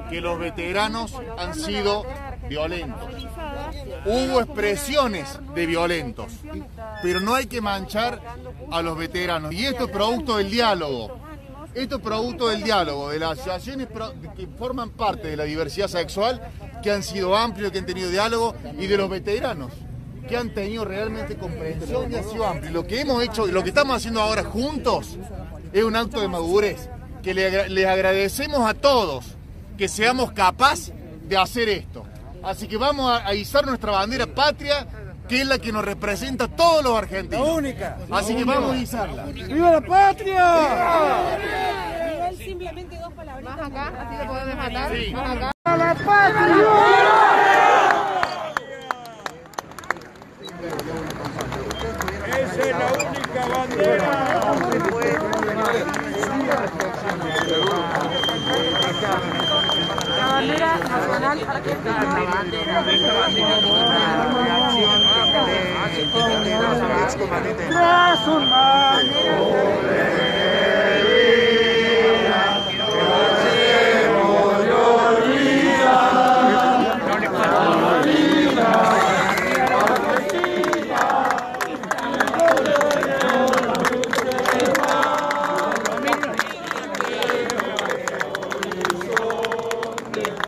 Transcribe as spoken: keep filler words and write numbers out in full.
que los veteranos han sido violentos. Hubo expresiones de violentos, pero no hay que manchar a los veteranos. Y esto es producto del diálogo. Esto es producto del diálogo, de las asociaciones que forman parte de la diversidad sexual, que han sido amplios, que han tenido diálogo, y de los veteranos, que han tenido realmente comprensión y ha sido amplio. Lo que hemos hecho, lo que estamos haciendo ahora juntos, es un acto de madurez, que les agradecemos a todos que seamos capaces de hacer esto. Así que vamos a izar nuestra bandera patria, que es la que nos representa a todos los argentinos. La única. Así que vamos a izarla. ¡Viva la patria! Miguel, simplemente dos palabras. Más acá, así lo podemos matar. Sí. Más acá. ¡Viva la patria! Esa es la única bandera. La bandera nacional argentina. La bandera de esta bandera de reacción de excombatientes. ¡Tras un mango!